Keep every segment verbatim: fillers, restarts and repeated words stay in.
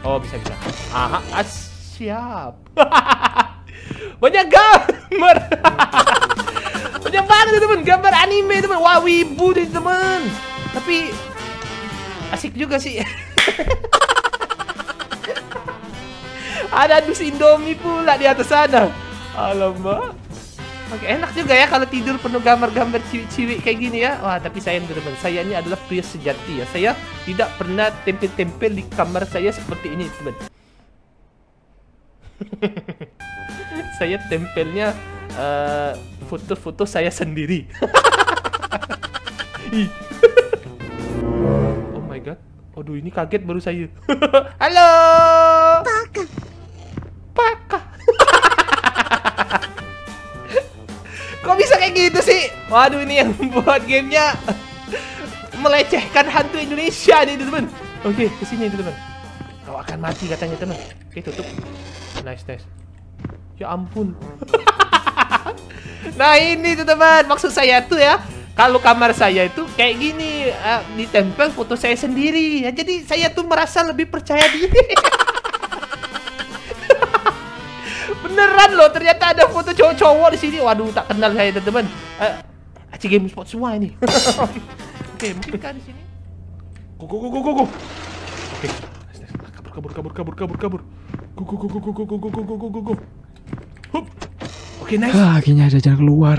Oh, bisa bisa. Aha, ah, siap. Banyak gambar. Banyak banget teman, gambar anime teman. Wah, wibu nih teman. Tapi asik juga sih. Ada dus Indomie pula di atas sana. Alamak. Oke, enak juga ya kalau tidur penuh gambar-gambar cilik-cilik kayak gini ya. Wah, tapi sayang teman-teman, saya ini adalah pria sejati ya. Saya tidak pernah tempel-tempel di kamar saya seperti ini, teman. Saya tempelnya foto-foto uh, saya sendiri. Oh my god. Aduh, ini kaget baru saya. Halo. Paka. Paka. Kok bisa kayak gitu sih? Waduh, ini yang membuat gamenya melecehkan hantu Indonesia nih teman. Oke, kesini teman. Kau akan mati katanya teman. Oke, tutup. Nice, nice. Ya ampun. Nah ini tuh teman, maksud saya tuh ya, kalau kamar saya itu kayak gini, uh, ditempel foto saya sendiri ya, jadi saya tuh merasa lebih percaya diri. Beneran loh, ternyata ada foto cowok-cowok di sini. Waduh, tak kenal saya teman-teman. Uh, Aci Game Spot semua ini. Oke, mungkin kan di sini. Go go go go go go. Oke, kabur kabur kabur kabur kabur kabur. Go go go go go go go go go go go go. Hup. Oke, nice. Ah, akhirnya ada jalan keluar.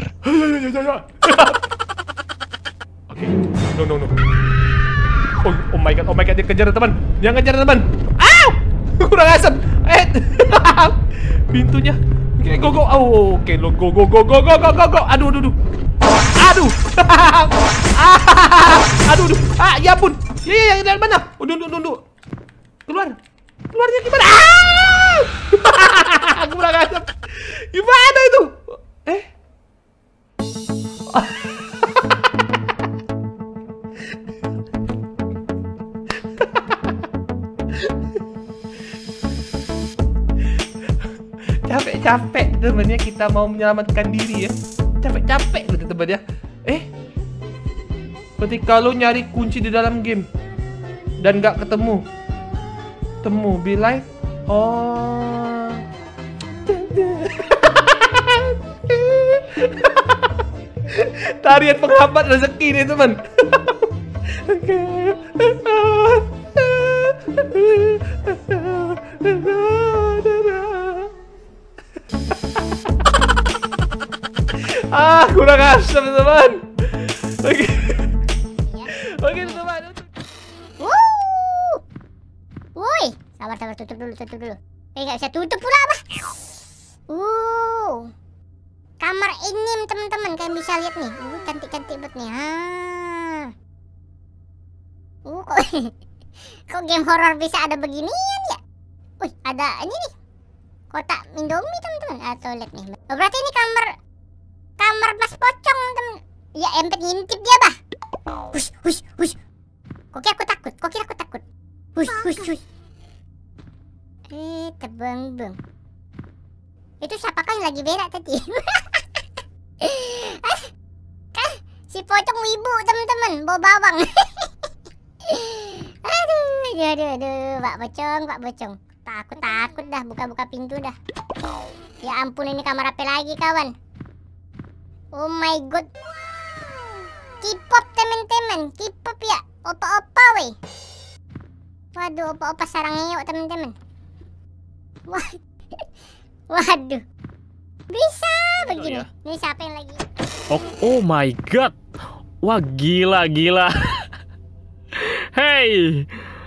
Oke, no no no. Oh, oh my god, oh my god, dia kejar teman. Dia ngejar teman. Aw! Kurang asem. Eh. Pintunya. Oke, go go. Oh, oke, lo go go go go go go go go. Aduh, aduh, aduh. Aduh. Aduh, aduh. Ah, ya ampun. Ya, ya, yang dari mana? Oh, duduk, duduk. Keluar. Keluarnya gimana? Ah! Kurang asem. Gimana itu? Eh? Capek-capek temennya kita mau menyelamatkan diri ya. Capek-capek gitu teman ya. Eh? Ketika lo nyari kunci di dalam game dan gak ketemu, temu be like, oh. Tarian penghambat rezeki nih teman. Ah, kurang asem teman. Oke, oke teman. Wuh, woi, sabar sabar, tutup dulu, tutup dulu. Eh, nggak bisa tutup pula apa? Uh, kamar ini teman-teman, kalian bisa lihat nih. Uh, cantik-cantik banget nih. Ah. Uh, kok kok game horor bisa ada beginian ya? Wih, ada ini nih. Kotak Indomie teman-teman, atau lihat nih. Oh, berarti ini kamar kamar Mas Pocong teman. Ya, empet ngintip dia, bah. Hush, hush, hush. Kok kira aku takut? Kok kira aku takut? Hush, hush, hush. Eh, tebeng-beng. Itu siapakah yang lagi berak tadi? Kan si Pocong wibu teman-teman, bawa bawang. Aduh, aduh, aduh, Pak Pocong, Pak Pocong. Takut, takut dah, buka-buka pintu dah. Ya ampun, ini kamar apa lagi kawan? Oh my god. K-pop teman-teman, K-pop ya, opa-opa weh. Waduh, opa-opa sarang ngeok teman-teman. Wah. Waduh. Bisa begini. Ya? Ini siapa yang lagi? Oh, oh my god. Wah, gila gila. Hey.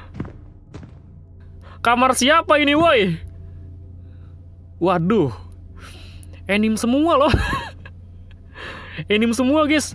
Kamar siapa ini, woi? Waduh. Anime semua loh. Anime semua, guys.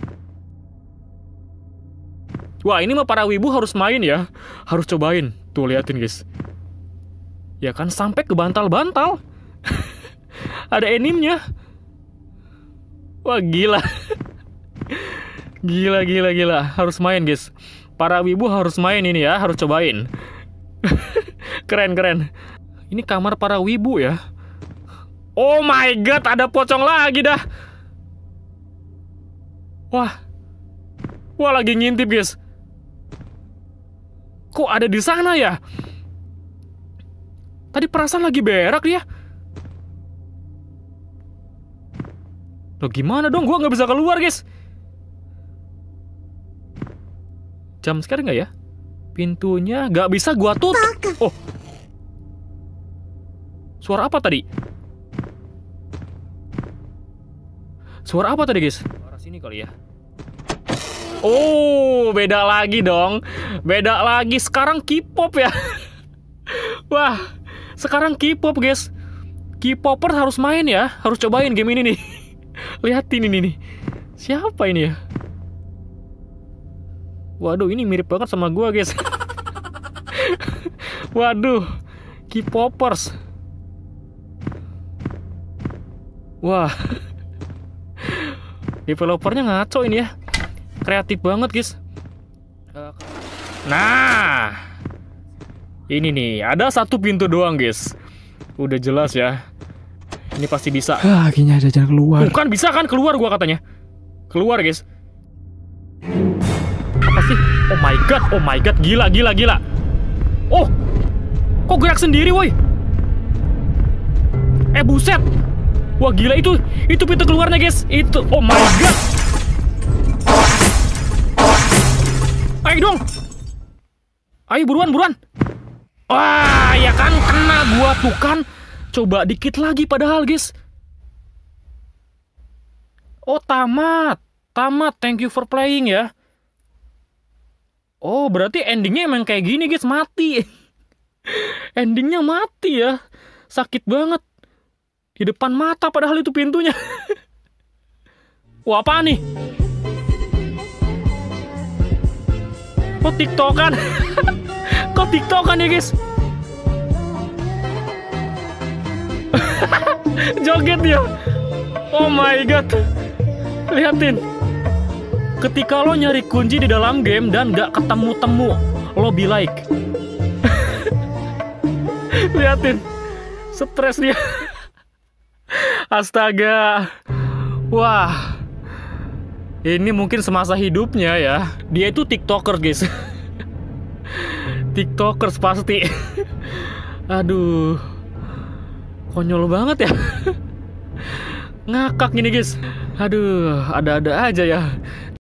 Wah, ini mah para wibu harus main ya. Harus cobain. Tuh, liatin, guys. Ya kan, sampai ke bantal-bantal. Ada animenya. Wah, gila. Gila, gila, gila. Harus main, guys. Para wibu harus main ini ya. Harus cobain. Keren, keren. Ini kamar para wibu ya. Oh my god, ada pocong lagi dah. Wah. Wah, lagi ngintip, guys. Kok ada di sana ya? Tadi perasaan lagi berak dia. Loh gimana dong? Gua nggak bisa keluar, guys. Jam sekarang nggak ya? Pintunya nggak bisa gua tutup. Oh. Suara apa tadi? Suara apa tadi, guys? Suara sini kali ya. Oh, beda lagi dong. Beda lagi. Sekarang K-pop ya. Wah, sekarang K-pop, guys. K-popper harus main ya. Harus cobain game ini nih. Lihatin ini nih. Siapa ini ya? Waduh, ini mirip banget sama gua, guys. Waduh, K-popers. Wah. Developernya ngaco ini ya. Kreatif banget, guys. Nah, ini nih, ada satu pintu doang, guys. Udah jelas ya. Ini pasti bisa. Ah, akhirnya ada jalan keluar. Bukan bisa kan keluar gua katanya. Keluar, guys. Apa sih? Oh my god, oh my god, gila, gila, gila. Oh, kok gerak sendiri, woi? Eh, buset. Wah, gila, itu, itu pintu keluarnya, guys. Itu, oh my god. Ayo dong. Ayo buruan, buruan. Wah, ya kan kena gua tuh kan. Coba dikit lagi padahal, guys. Oh, tamat. Tamat, thank you for playing ya. Oh, berarti endingnya emang kayak gini, guys, mati. Endingnya mati ya. Sakit banget. Di depan mata padahal itu pintunya. Wah, apaan nih? Kok tiktokan? Kok tiktokan ya, guys? Joget dia. Oh my god. Lihatin. Ketika lo nyari kunci di dalam game dan gak ketemu-temu, lo be like. Lihatin. Stres dia. Astaga. Wah. Ini mungkin semasa hidupnya ya. Dia itu tiktoker, guys. Tiktokers pasti. Aduh. Konyol banget ya. Ngakak gini, guys. Aduh, ada-ada aja ya.